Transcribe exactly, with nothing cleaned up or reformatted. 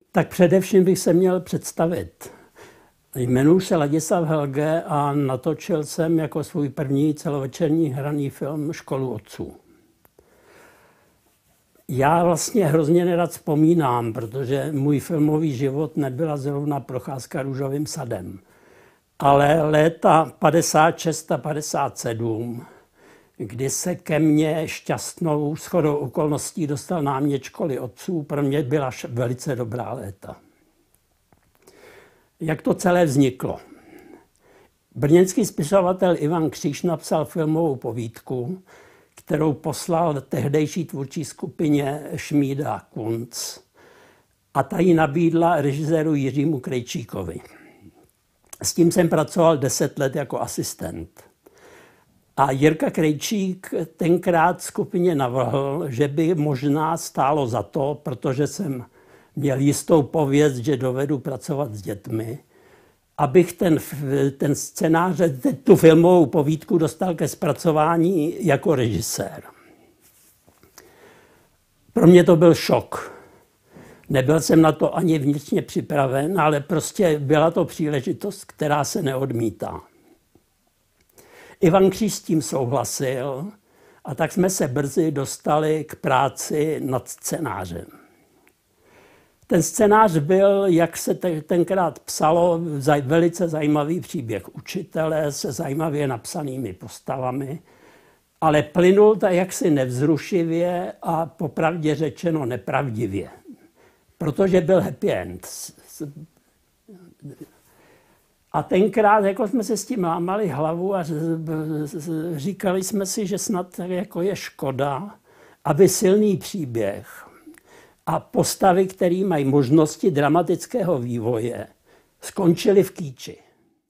Tak především bych se měl představit. Jmenuji se Ladislav Helge a natočil jsem jako svůj první celovečerní hraný film Školu otců. Já vlastně hrozně nerad vzpomínám, protože můj filmový život nebyla zrovna procházka růžovým sadem. Ale léta padesát šest a padesát sedm, kdy se ke mně šťastnou shodou okolností dostal námět Školy otců, pro mě byla velice dobrá léta. Jak to celé vzniklo? Brněnský spisovatel Ivan Kříž napsal filmovou povídku, kterou poslal tehdejší tvůrčí skupině Šmída Kunc, a ta ji nabídla režiséru Jiřímu Krejčíkovi. S tím jsem pracoval deset let jako asistent. A Jirka Krejčík tenkrát skupině navrhl, že by možná stálo za to, protože jsem měl jistou pověst, že dovedu pracovat s dětmi, abych ten, ten scénář, tu filmovou povídku dostal ke zpracování jako režisér. Pro mě to byl šok. Nebyl jsem na to ani vnitřně připraven, ale prostě byla to příležitost, která se neodmítá. Ivan Kříž s tím souhlasil a tak jsme se brzy dostali k práci nad scénářem. Ten scénář byl, jak se tenkrát psalo, velice zajímavý příběh učitele se zajímavě napsanými postavami, ale plynul to jaksi nevzrušivě a popravdě řečeno nepravdivě, protože byl happy end. A tenkrát jako jsme se s tím lámali hlavu a říkali jsme si, že snad jako je škoda, aby silný příběh a postavy, které mají možnosti dramatického vývoje, skončily v kýči.